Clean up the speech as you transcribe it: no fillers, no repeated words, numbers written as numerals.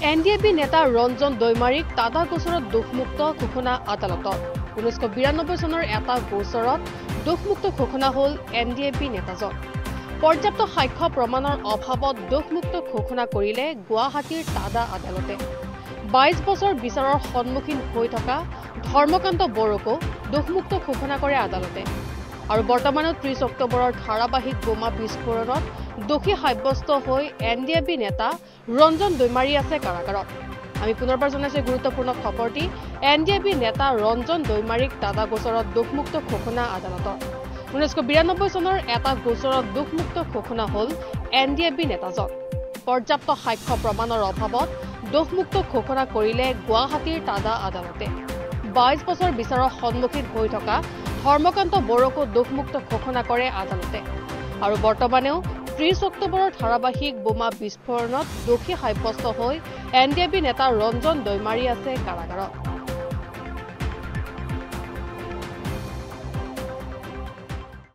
NDFB নেতা ৰঞ্জন দৈমাৰীক টাটা গোচৰত দোষমুক্ত ঘোষণা আদালতত 1992 চনৰ এটা গোচৰত দোষমুক্ত ঘোষণা হ'ল NDFB নেতাজন পৰ্যাপ্ত সাক্ষ্য প্ৰমাণৰ অভাৱত দোষমুক্ত ঘোষণা কৰিলে গুৱাহাটীৰ টাটা আদালতে 22 বছৰ বিচাৰৰ সন্মুখীন হৈ থকা ধৰ্মকান্ত বড়োকো দোষমুক্ত ঘোষণা কৰে আদালতে আৰু বৰ্তমানত 30 অক্টোবৰৰ ধাৰাবাহিক বোমা বিস্ফোৰণত দোষী সাব্যস্ত হৈ NDFB নেতা ৰঞ্জন দৈমাৰী আছে কাৰাগাৰত আমি পুনৰবাৰ জনাইছো গুৰুত্বপূৰ্ণ খবৰটি NDFB নেতা ৰঞ্জন দৈমাৰীক টাটা গোচৰত দোষমুক্ত ঘোষণা আদালতত 1992 চনৰ এটা গোচৰত দোষমুক্ত ঘোষণা হ'ল NDFB নেতাজন পৰ্যাপ্ত সাক্ষ্য প্ৰমাণৰ অভাৱত দোষমুক্ত ঘোষণা কৰিলে গুৱাহাটীৰ টাটা আদালতে 22 বছৰ বিচাৰৰ সন্মুখীন হৈ থকা ধৰ্মকান্ত বড়োকো দোষমুক্ত ঘোষণা কৰে আদালতে আৰু বৰ্তমানেও 30 অক্টোবৰৰ ধাৰাবাহিক বোমা বিস্ফোৰণত দোষী সাব্যস্ত হৈ NDFB নেতা ৰঞ্জন দৈমাৰী আছে কাৰাগাৰত